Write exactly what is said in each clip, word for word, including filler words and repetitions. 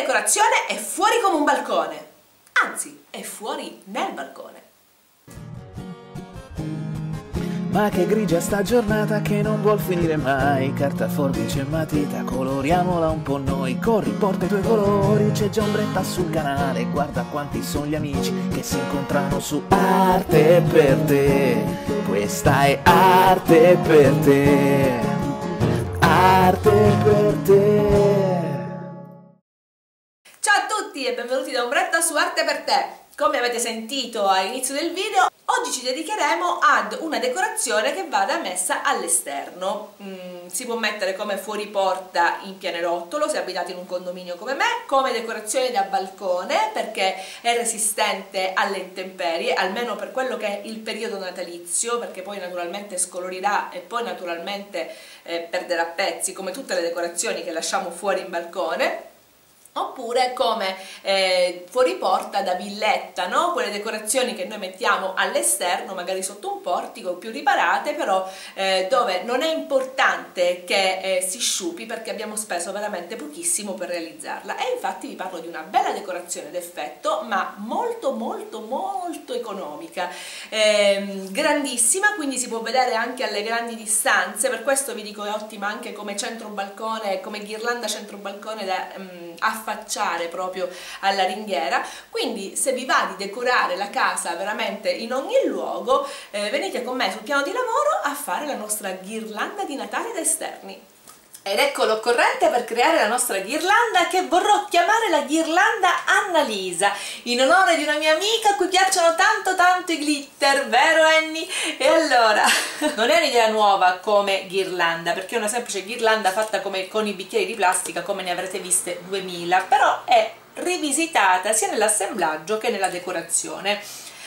decorazione è fuori come un balcone, anzi è fuori nel balcone. Ma che grigia sta giornata che non vuol finire mai. Carta, forbice e matita, coloriamola un po' noi. Corri, porta i tuoi colori, c'è già ombretta sul canale. Guarda quanti sono gli amici che si incontrano su Arte per te. Questa è arte per te. Arte per te. Ciao a tutti e benvenuti da Ombretta su Arte per te. Come avete sentito all'inizio del video, oggi ci dedicheremo ad una decorazione che vada messa all'esterno. Mm, si può mettere come fuori porta in pianerottolo se abitate in un condominio come me, come decorazione da balcone perché è resistente alle intemperie, almeno per quello che è il periodo natalizio, perché poi naturalmente scolorirà e poi naturalmente eh, perderà pezzi come tutte le decorazioni che lasciamo fuori in balcone. Oppure come eh, fuori porta da villetta, no? Quelle decorazioni che noi mettiamo all'esterno, magari sotto un portico, più riparate, però eh, dove non è importante che eh, si sciupi perché abbiamo speso veramente pochissimo per realizzarla. E infatti vi parlo di una bella decorazione d'effetto, ma molto molto molto economica, eh, grandissima, quindi si può vedere anche alle grandi distanze, per questo vi dico è ottima anche come centro balcone, come ghirlanda centro balcone da um, affacciare proprio alla ringhiera. Quindi se vi va di decorare la casa veramente in ogni luogo, eh, venite con me sul piano di lavoro a fare la nostra ghirlanda di Natale da esterni. Ed ecco l'occorrente per creare la nostra ghirlanda, che vorrò chiamare la ghirlanda Annalisa, in onore di una mia amica a cui piacciono tanto tanto i glitter, vero Annie? E allora, non è un'idea nuova come ghirlanda, perché è una semplice ghirlanda fatta come con i bicchieri di plastica, come ne avrete viste duemila, però è rivisitata sia nell'assemblaggio che nella decorazione.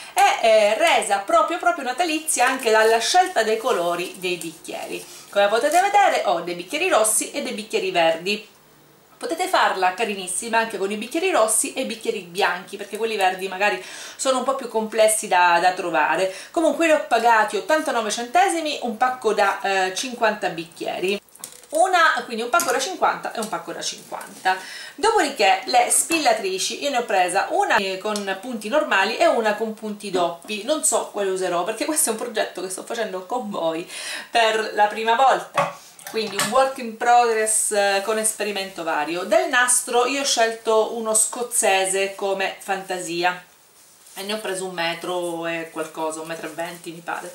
È eh, resa proprio proprio natalizia anche dalla scelta dei colori dei bicchieri. Come potete vedere ho dei bicchieri rossi e dei bicchieri verdi. Potete farla carinissima anche con i bicchieri rossi e i bicchieri bianchi, perché quelli verdi magari sono un po' più complessi da, da trovare. Comunque li ho pagati ottantanove centesimi, un pacco da eh, cinquanta bicchieri. Una, quindi un pacco da cinquanta e un pacco da cinquanta. Dopodiché le spillatrici, io ne ho presa una con punti normali e una con punti doppi. Non so quale userò perché questo è un progetto che sto facendo con voi per la prima volta, quindi un work in progress con esperimento vario. Del nastro io ho scelto uno scozzese come fantasia e ne ho preso un metro e qualcosa, un metro e venti mi pare.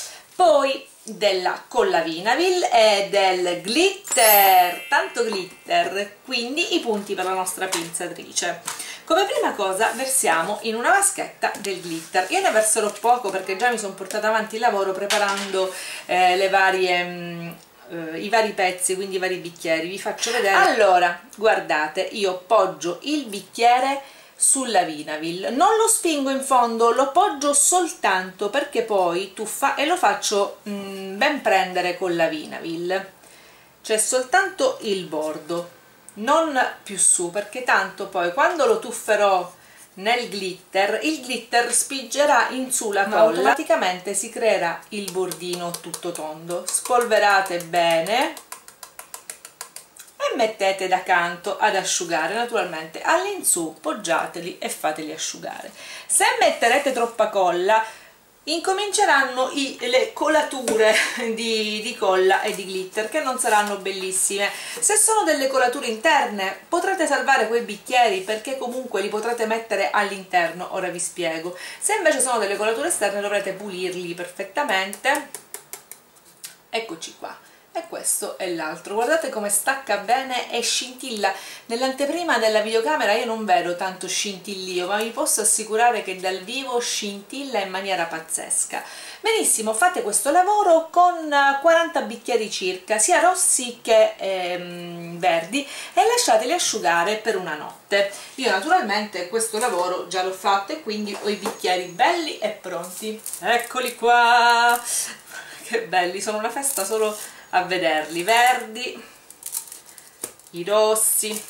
Poi della colla Vinavil e del glitter, tanto glitter, quindi i punti per la nostra pinzatrice. Come prima cosa versiamo in una vaschetta del glitter. Io ne verserò poco perché già mi sono portata avanti il lavoro preparando eh, le varie... Mh, Uh, i vari pezzi, quindi i vari bicchieri. Vi faccio vedere. Allora, guardate, io poggio il bicchiere sulla Vinavil, non lo spingo in fondo, lo poggio soltanto perché poi tuffa e lo faccio mh, ben prendere con la Vinavil. C'è soltanto il bordo, non più su, perché tanto poi quando lo tufferò nel glitter, il glitter spingerà in su la colla, automaticamente si creerà il bordino tutto tondo. Spolverate bene e mettete da canto ad asciugare. Naturalmente all'insù poggiateli e fateli asciugare. Se metterete troppa colla incominceranno i, le colature di, di colla e di glitter che non saranno bellissime. Se sono delle colature interne potrete salvare quei bicchieri perché comunque li potrete mettere all'interno, ora vi spiego. Se invece sono delle colature esterne dovrete pulirli perfettamente. Eccoci qua. E questo è l'altro. Guardate come stacca bene e scintilla. Nell'anteprima della videocamera io non vedo tanto scintillio, ma vi posso assicurare che dal vivo scintilla in maniera pazzesca. Benissimo, fate questo lavoro con quaranta bicchieri circa, sia rossi che ehm, verdi, e lasciateli asciugare per una notte. Io naturalmente questo lavoro già l'ho fatto e quindi ho i bicchieri belli e pronti. Eccoli qua! Che belli, sono una festa solo a vederli, verdi, i rossi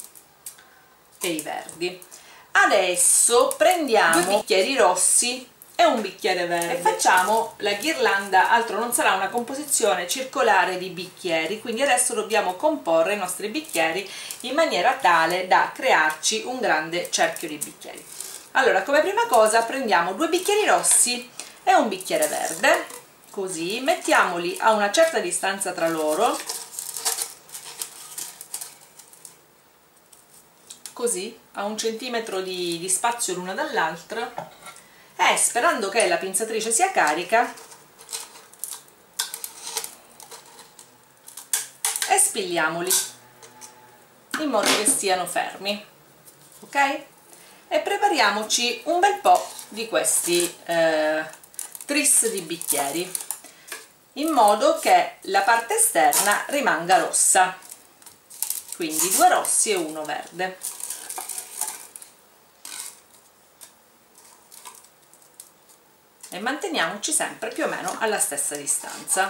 e i verdi. Adesso prendiamo due bicchieri rossi e un bicchiere verde e facciamo la ghirlanda. Altro non sarà, una composizione circolare di bicchieri, quindi adesso dobbiamo comporre i nostri bicchieri in maniera tale da crearci un grande cerchio di bicchieri. Allora, come prima cosa prendiamo due bicchieri rossi e un bicchiere verde, così mettiamoli a una certa distanza tra loro, così a un centimetro di, di spazio l'una dall'altra, e sperando che la pinzatrice sia carica espigliamoli in modo che stiano fermi, ok? E prepariamoci un bel po' di questi eh, tris di bicchieri, in modo che la parte esterna rimanga rossa, quindi due rossi e uno verde. E manteniamoci sempre più o meno alla stessa distanza.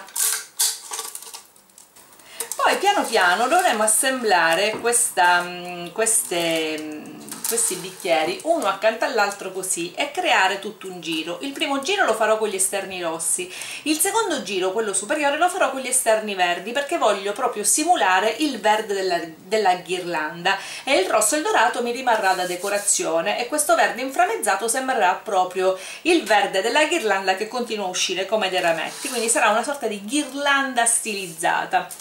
Poi piano piano dovremo assemblare questa, queste, questi bicchieri uno accanto all'altro così e creare tutto un giro. Il primo giro lo farò con gli esterni rossi, il secondo giro, quello superiore, lo farò con gli esterni verdi, perché voglio proprio simulare il verde della, della ghirlanda, e il rosso e il dorato mi rimarrà da decorazione, e questo verde inframmezzato sembrerà proprio il verde della ghirlanda che continua a uscire come dei rametti, quindi sarà una sorta di ghirlanda stilizzata.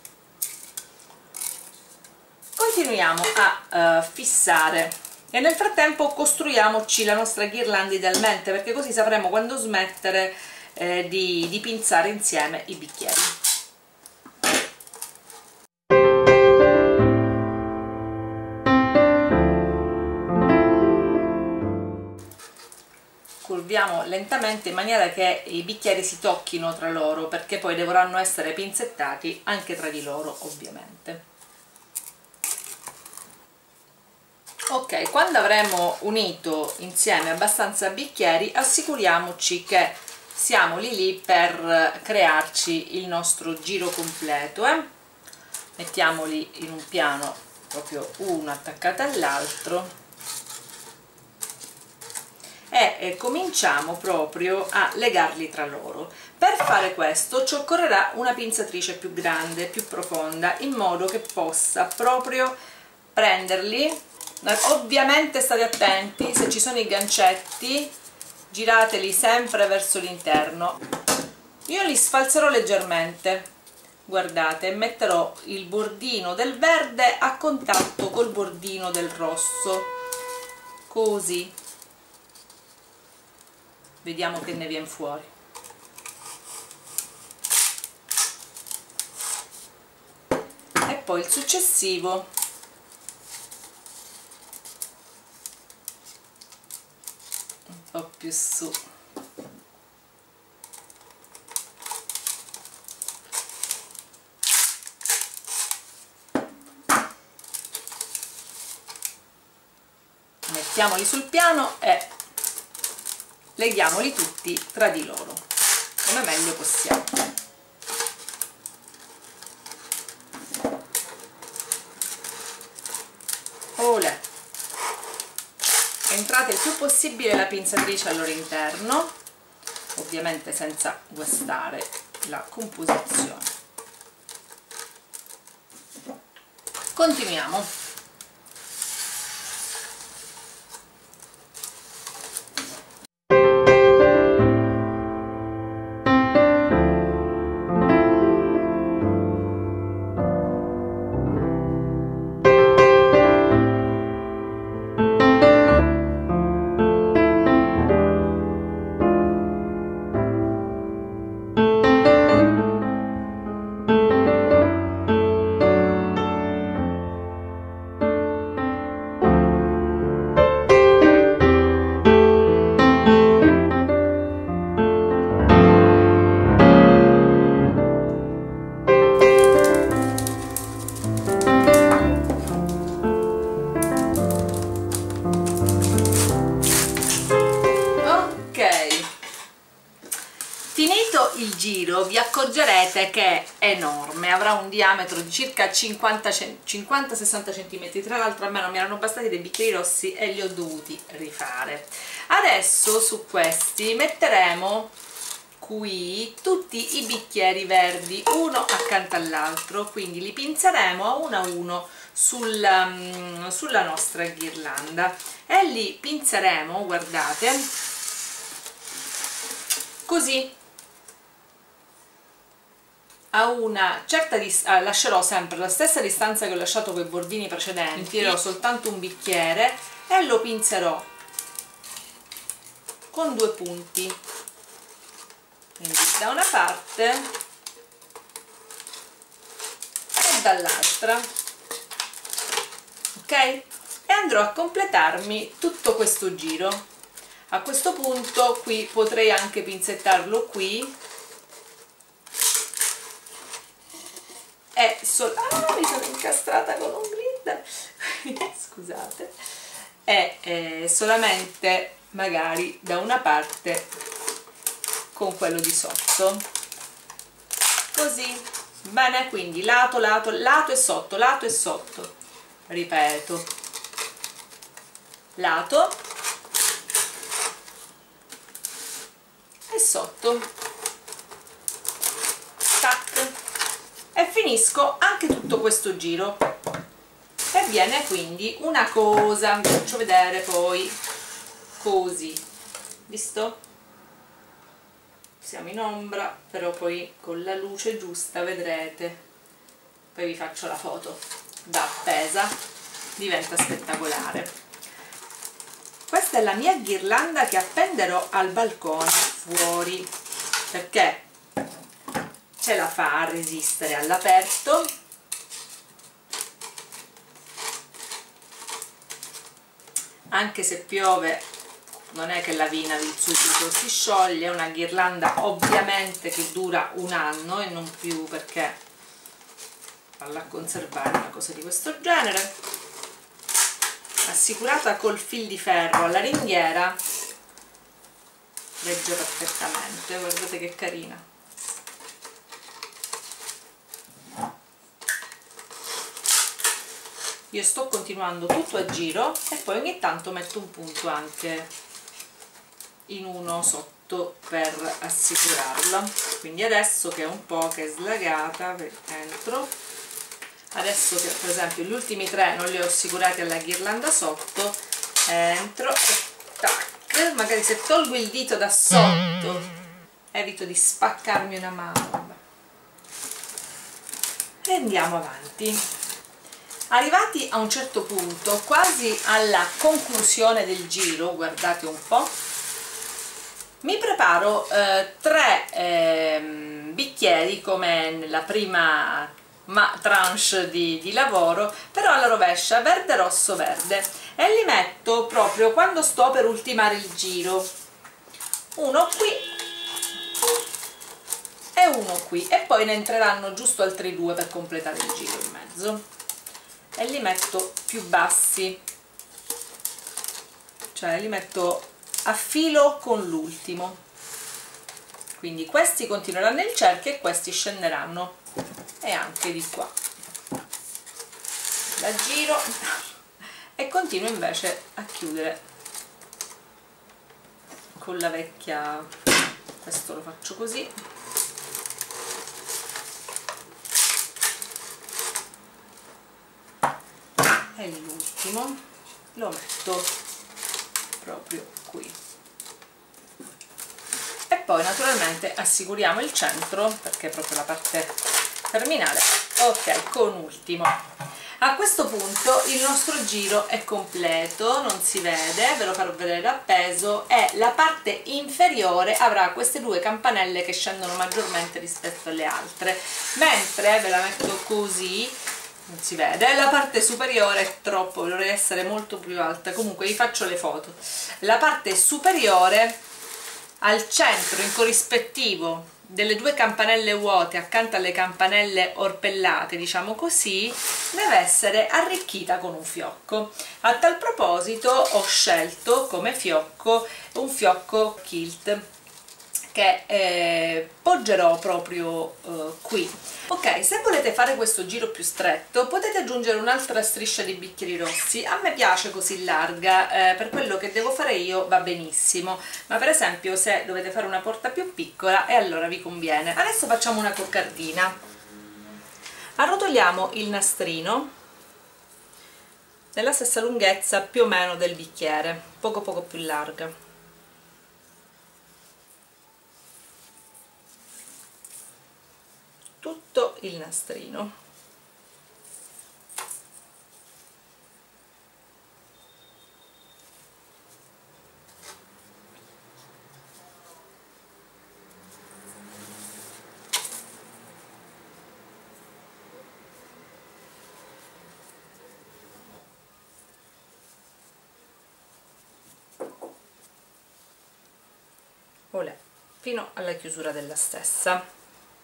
Continuiamo a uh, fissare e nel frattempo costruiamoci la nostra ghirlanda idealmente, perché così sapremo quando smettere eh, di, di pinzare insieme i bicchieri. Curviamo lentamente in maniera che i bicchieri si tocchino tra loro, perché poi dovranno essere pinzettati anche tra di loro, ovviamente. Ok, quando avremo unito insieme abbastanza bicchieri, assicuriamoci che siamo lì lì per crearci il nostro giro completo, eh? Mettiamoli in un piano proprio uno attaccato all'altro e, e cominciamo proprio a legarli tra loro. Per fare questo ci occorrerà una pinzatrice più grande, più profonda, in modo che possa proprio prenderli. Ovviamente state attenti, se ci sono i gancetti girateli sempre verso l'interno. Io li sfalzerò leggermente, guardate, e metterò il bordino del verde a contatto col bordino del rosso, così vediamo che ne viene fuori. E poi il successivo un po' più su. Mettiamoli sul piano e leghiamoli tutti tra di loro come meglio possiamo. Olè. Entrate il più possibile la pinzatrice al loro interno, ovviamente senza guastare la composizione. Continuiamo. giro vi accorgerete che è enorme, avrà un diametro di circa cinquanta sessanta centimetri. Tra l'altro a me non mi erano bastati dei bicchieri rossi e li ho dovuti rifare. Adesso su questi metteremo qui tutti i bicchieri verdi uno accanto all'altro, quindi li pinzeremo a uno a uno sul, um, sulla nostra ghirlanda e li pinzeremo, guardate, così a una certa distanza. Lascerò sempre la stessa distanza che ho lasciato con i bordini precedenti, infierò soltanto un bicchiere e lo pinzerò con due punti, quindi da una parte e dall'altra, ok? E andrò a completarmi tutto questo giro. A questo punto qui potrei anche pinzettarlo qui e sol ah, mi sono incastrata con un glitter scusate, e eh, solamente magari da una parte con quello di sotto, così, bene, quindi lato, lato, lato e sotto, lato e sotto, ripeto, lato e sotto, tac, e finisco anche tutto questo giro e viene quindi una cosa, vi faccio vedere poi, così, visto? Siamo in ombra, però poi con la luce giusta vedrete, poi vi faccio la foto da appesa, diventa spettacolare. Questa è la mia ghirlanda che appenderò al balcone fuori, perché ce la fa a resistere all'aperto, anche se piove non è che la vina del subito si scioglie. È una ghirlanda ovviamente che dura un anno e non più, perché farla a conservare una cosa di questo genere, assicurata col fil di ferro alla ringhiera, regge perfettamente. Guardate che carina. Io sto continuando tutto a giro e poi ogni tanto metto un punto anche in uno sotto per assicurarla. Quindi adesso che è un po' che è slagata, entro, adesso che per esempio gli ultimi tre non li ho assicurati alla ghirlanda sotto, entro e tac, magari se tolgo il dito da sotto evito di spaccarmi una mano e andiamo avanti. Arrivati a un certo punto, quasi alla conclusione del giro, guardate un po', mi preparo eh, tre eh, bicchieri come nella prima ma tranche di, di lavoro, però alla rovescia, verde, rosso, verde, e li metto proprio quando sto per ultimare il giro, uno qui e uno qui, e poi ne entreranno giusto altri due per completare il giro in mezzo, e li metto più bassi, cioè li metto a filo con l'ultimo, quindi questi continueranno il cerchio e questi scenderanno, e anche di qua la giro e continuo invece a chiudere con la vecchia. Questo lo faccio così, e l'ultimo lo metto proprio qui, e poi naturalmente assicuriamo il centro perché è proprio la parte terminale, ok, con ultimo. A questo punto il nostro giro è completo, non si vede, ve lo farò vedere da appeso, e la parte inferiore avrà queste due campanelle che scendono maggiormente rispetto alle altre, mentre ve la metto così, non si vede, la parte superiore è troppo, dovrei essere molto più alta, comunque vi faccio le foto. La parte superiore al centro, in corrispettivo delle due campanelle vuote accanto alle campanelle orpellate, diciamo così, deve essere arricchita con un fiocco. A tal proposito ho scelto come fiocco un fiocco kilt, che eh, poggerò proprio eh, qui. Ok, se volete fare questo giro più stretto potete aggiungere un'altra striscia di bicchieri rossi. A me piace così larga, eh, per quello che devo fare io va benissimo, ma per esempio se dovete fare una porta più piccola, e allora vi conviene. Adesso facciamo una coccardina. Arrotoliamo il nastrino nella stessa lunghezza più o meno del bicchiere, poco poco più larga. Tutto il nastrino. Olè, fino alla chiusura della stessa.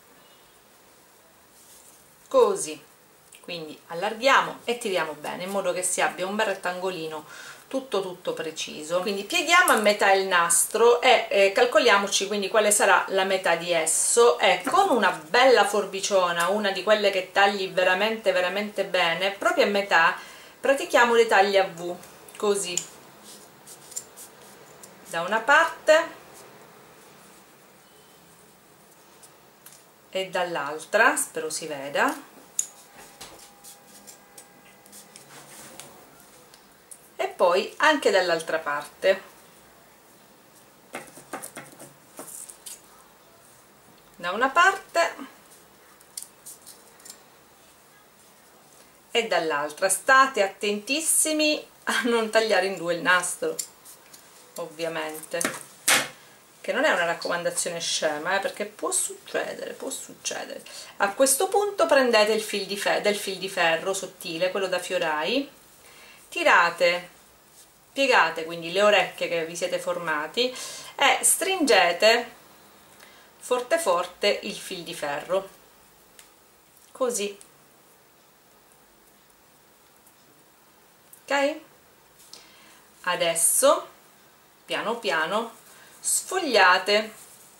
Così, quindi allarghiamo e tiriamo bene in modo che si abbia un bel rettangolino tutto tutto preciso. Quindi pieghiamo a metà il nastro e eh, calcoliamoci quindi quale sarà la metà di esso, e con una bella forbiciona, una di quelle che tagli veramente veramente bene, proprio a metà pratichiamo dei tagli a V, così, da una parte e dall'altra, spero si veda, e poi anche dall'altra parte, da una parte e dall'altra. State attentissimi a non tagliare in due il nastro, ovviamente, che non è una raccomandazione scema, eh, perché può succedere, può succedere. A questo punto prendete il fil di fe- del fil di ferro sottile, quello da fiorai, tirate, piegate quindi le orecchie che vi siete formati e stringete forte forte il fil di ferro, così, ok? Adesso piano piano sfogliate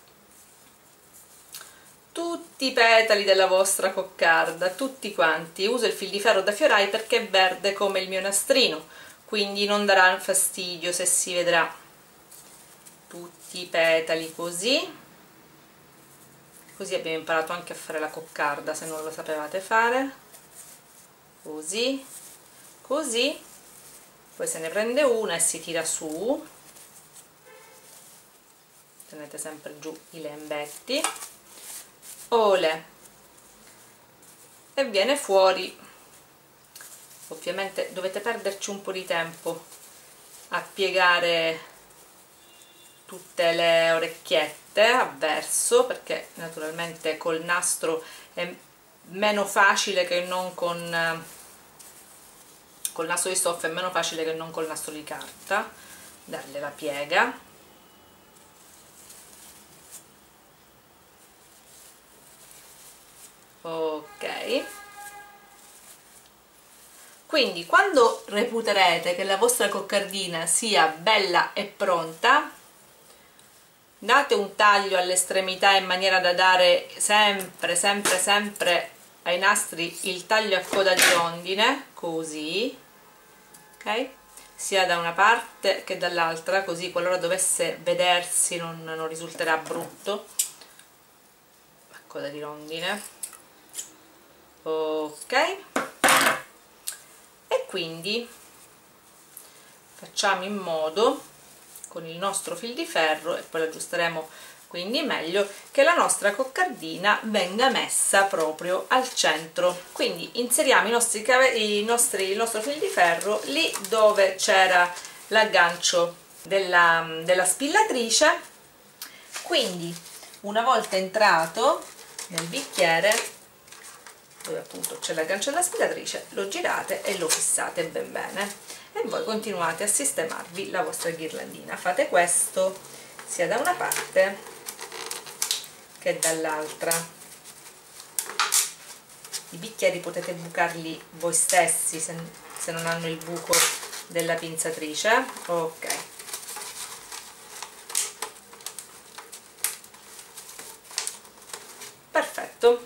tutti i petali della vostra coccarda, tutti quanti. Uso il fil di ferro da fiorai perché è verde come il mio nastrino, quindi non darà fastidio se si vedrà tutti i petali così. Così abbiamo imparato anche a fare la coccarda se non lo sapevate fare, così, così, poi se ne prende una e si tira su, tenete sempre giù i lembetti, olè, e viene fuori. Ovviamente dovete perderci un po' di tempo a piegare tutte le orecchiette a verso, perché naturalmente col nastro è meno facile che non con col nastro di stoffa, è meno facile che non col nastro di carta darle la piega. Ok, quindi quando reputerete che la vostra coccardina sia bella e pronta, date un taglio all'estremità in maniera da dare sempre sempre sempre ai nastri il taglio a coda di rondine, così, ok, sia da una parte che dall'altra, così qualora dovesse vedersi non, non risulterà brutto, a coda di rondine. Ok, e quindi facciamo in modo con il nostro fil di ferro, e poi lo aggiusteremo quindi meglio, che la nostra coccardina venga messa proprio al centro. Quindi inseriamo i nostri, i nostri, il nostro fil di ferro lì dove c'era l'aggancio della, della spillatrice, quindi una volta entrato nel bicchiere dove appunto c'è l'aggancio della spillatrice, lo girate e lo fissate ben bene, e voi continuate a sistemarvi la vostra ghirlandina. Fate questo sia da una parte che dall'altra. I bicchieri potete bucarli voi stessi se, se non hanno il buco della pinzatrice. Ok, progetto.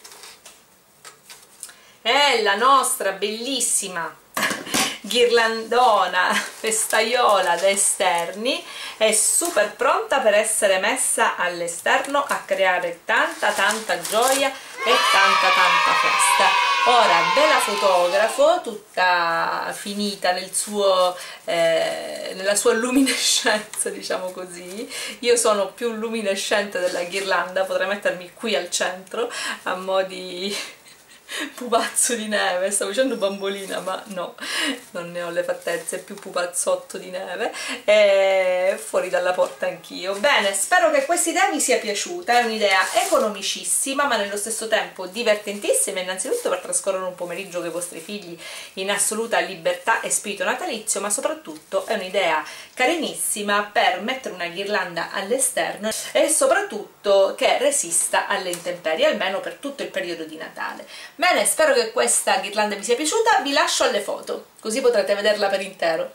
È la nostra bellissima ghirlandona festaiola da esterni, è super pronta per essere messa all'esterno a creare tanta tanta gioia e tanta tanta festa. Ora ve la fotografo tutta finita nel suo, eh, nella sua luminescenza, diciamo così. Io sono più luminescente della ghirlanda, potrei mettermi qui al centro a mo' di pupazzo di neve. Stavo dicendo bambolina, ma no, non ne ho le fattezze, è più pupazzotto di neve, e fuori dalla porta anch'io. Bene, spero che questa idea vi sia piaciuta. È un'idea economicissima ma nello stesso tempo divertentissima, innanzitutto per trascorrere un pomeriggio con i vostri figli in assoluta libertà e spirito natalizio, ma soprattutto è un'idea carinissima per mettere una ghirlanda all'esterno e soprattutto che resista alle intemperie, almeno per tutto il periodo di Natale. Bene, spero che questa ghirlanda vi sia piaciuta, vi lascio alle foto, così potrete vederla per intero.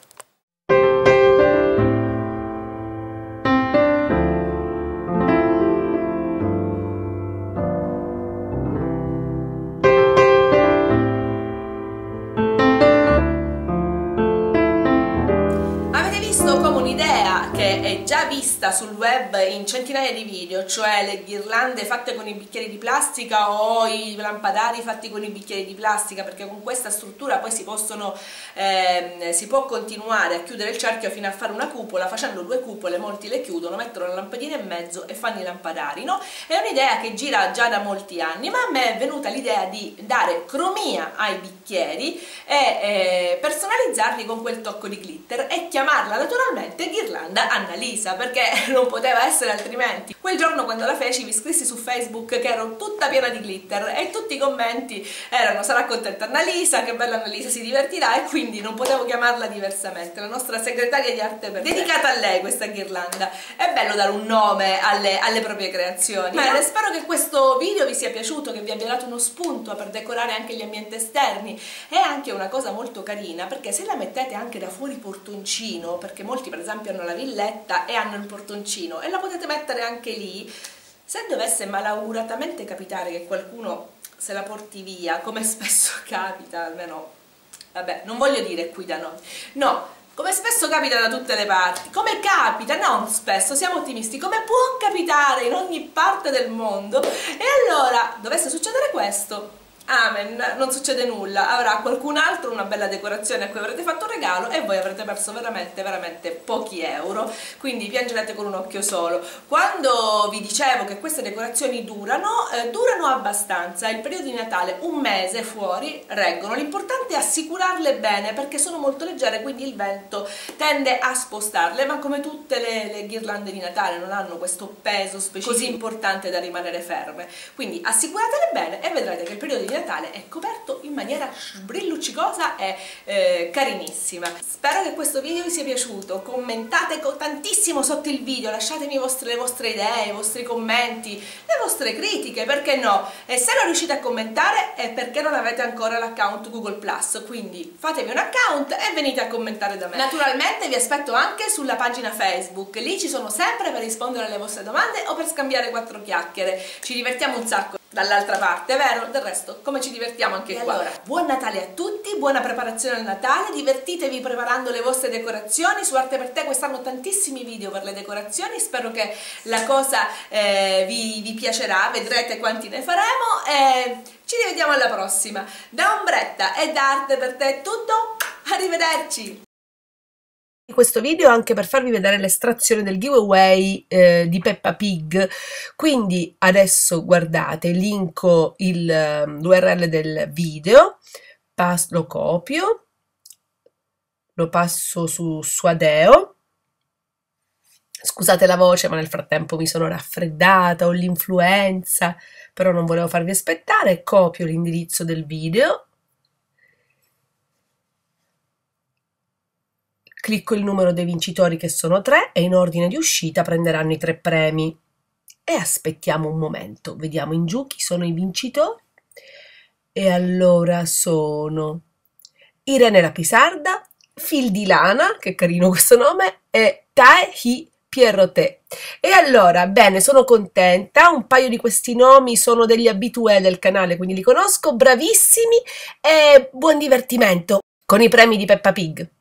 Che è già vista sul web in centinaia di video, cioè le ghirlande fatte con i bicchieri di plastica o i lampadari fatti con i bicchieri di plastica, perché con questa struttura poi si possono eh, si può continuare a chiudere il cerchio fino a fare una cupola. Facendo due cupole molti le chiudono, mettono la lampadina in mezzo e fanno i lampadari, no? È un'idea che gira già da molti anni, ma a me è venuta l'idea di dare cromia ai bicchieri e eh, personalizzarli con quel tocco di glitter e chiamarla naturalmente ghirlanda Annalisa, perché non poteva essere altrimenti. Quel giorno quando la feci vi scrissi su Facebook che ero tutta piena di glitter e tutti i commenti erano: sarà contenta Annalisa, che bella Annalisa, si divertirà, e quindi non potevo chiamarla diversamente, la nostra segretaria di arte per dedicata a lei questa ghirlanda. È bello dare un nome alle, alle proprie creazioni. Bene, spero che questo video vi sia piaciuto, che vi abbia dato uno spunto per decorare anche gli ambienti esterni. È anche una cosa molto carina, perché se la mettete anche da fuori portoncino, perché molti per esempio hanno la villetta e hanno il portoncino e la potete mettere anche lì, se dovesse malauguratamente capitare che qualcuno se la porti via, come spesso capita, almeno, vabbè, non voglio dire qui da noi, no, come spesso capita da tutte le parti, come capita, non spesso, siamo ottimisti, come può capitare in ogni parte del mondo, e allora dovesse succedere questo, amen, non succede nulla, avrà qualcun altro una bella decorazione a cui avrete fatto un regalo e voi avrete perso veramente veramente pochi euro, quindi piangerete con un occhio solo. Quando vi dicevo che queste decorazioni durano, eh, durano abbastanza, il periodo di Natale, un mese fuori, reggono. L'importante è assicurarle bene, perché sono molto leggere, quindi il vento tende a spostarle, ma come tutte le, le ghirlande di Natale non hanno questo peso specifico così importante da rimanere ferme, quindi assicuratele bene e vedrete che il periodo di Natale è coperto in maniera sbrilluccicosa e eh, carinissima. Spero che questo video vi sia piaciuto, commentate tantissimo sotto il video, lasciatemi vostre, le vostre idee, i vostri commenti, le vostre critiche, perché no? E se non riuscite a commentare è perché non avete ancora l'account Google Plus, quindi fatevi un account e venite a commentare da me. Naturalmente vi aspetto anche sulla pagina Facebook, lì ci sono sempre per rispondere alle vostre domande o per scambiare quattro chiacchiere, ci divertiamo un sacco dall'altra parte, vero? Del resto, come ci divertiamo anche e qua. Allora, buon Natale a tutti, buona preparazione al Natale, divertitevi preparando le vostre decorazioni. Su Arte per Te quest'anno tantissimi video per le decorazioni, spero che la cosa eh, vi, vi piacerà, vedrete quanti ne faremo e ci rivediamo alla prossima. Da Ombretta e da Arte per Te è tutto, arrivederci! Questo video anche per farvi vedere l'estrazione del giveaway eh, di Peppa Pig, quindi adesso guardate, linko l'U R L del video, pass, lo copio, lo passo su Suadeo, scusate la voce ma nel frattempo mi sono raffreddata, ho l'influenza, però non volevo farvi aspettare, copio l'indirizzo del video, clicco il numero dei vincitori che sono tre e in ordine di uscita prenderanno i tre premi e aspettiamo un momento, vediamo in giù chi sono i vincitori e allora sono Irene la Pisarda, Fil di Lana, che carino questo nome, e Tae Hi Pierrotet. E allora, bene, sono contenta, un paio di questi nomi sono degli abitué del canale, quindi li conosco, bravissimi e buon divertimento con i premi di Peppa Pig.